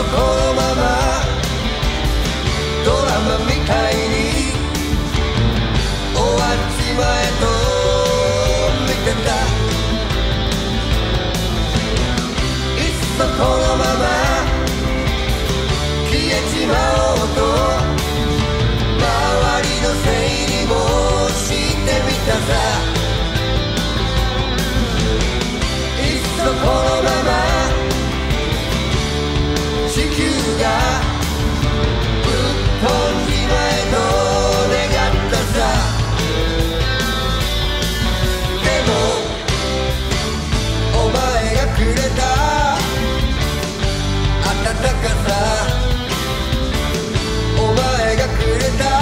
このままドラマみたいに終わっちまえと見てた。いっそこのまま消えちまおうと周りのせいにもしてみたさ。いっそこのまま地球がぶっ飛んじまえと願ったさ。でもお前がくれた温かさ、お前がくれた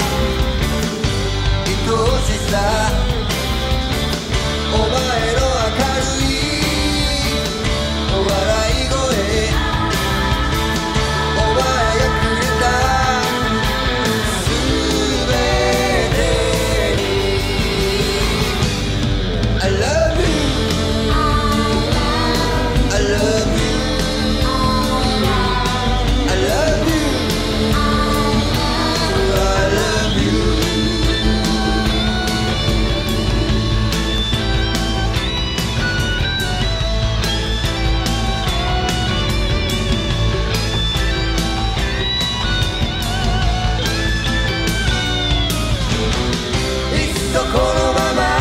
愛しさ、お前の明るい笑い声、お前がくれたすべてに I love you I love you I love you I love you。 いっそこのまま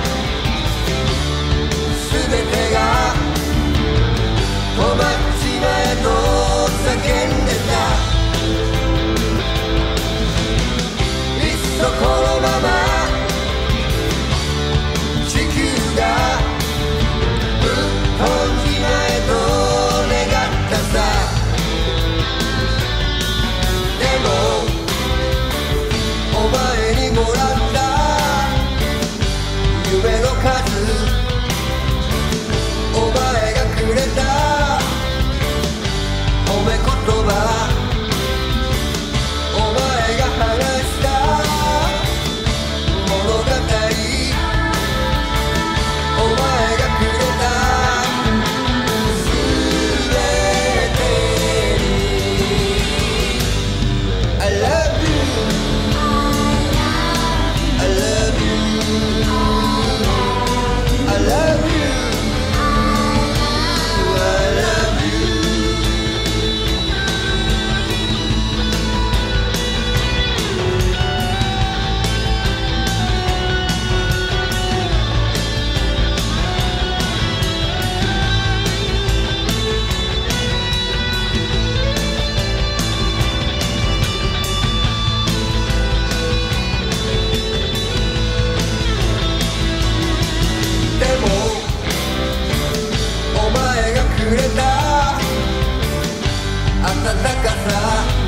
全てが止まっちまえと叫んでた。いっそこのまま地球がぶっ飛んじまえと願ったさ。でもお前にもらった夢の数、お前がくれた褒め言葉、お前が話した物語、お前がくれたすべてに I love you I love you I love you I love you。 でもお前がくれた温かさ、